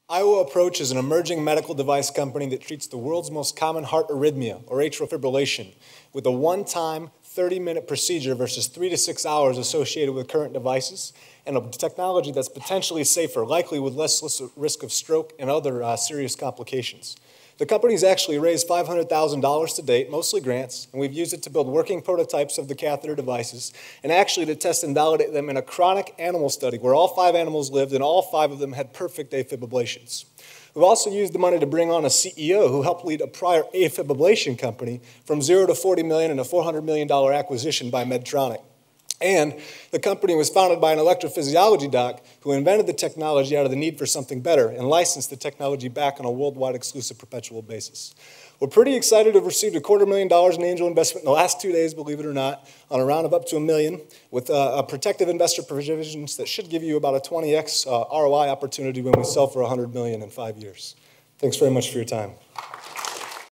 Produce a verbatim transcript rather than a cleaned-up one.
Iowa Approach is an emerging medical device company that treats the world's most common heart arrhythmia, or atrial fibrillation, with a one-time thirty minute procedure versus three to six hours associated with current devices, and a technology that's potentially safer, likely with less risk of stroke and other uh, serious complications. The company's actually raised five hundred thousand dollars to date, mostly grants, and we've used it to build working prototypes of the catheter devices and actually to test and validate them in a chronic animal study where all five animals lived and all five of them had perfect AFib ablations. We've also used the money to bring on a C E O who helped lead a prior AFib ablation company from zero to forty million in a four hundred million dollar acquisition by Medtronic. And the company was founded by an electrophysiology doc who invented the technology out of the need for something better and licensed the technology back on a worldwide exclusive perpetual basis. We're pretty excited to have received a quarter million dollars in angel investment in the last two days, believe it or not, on a round of up to a million, with uh, a protective investor provisions that should give you about a twenty X uh, R O I opportunity when we sell for one hundred million in five years. Thanks very much for your time.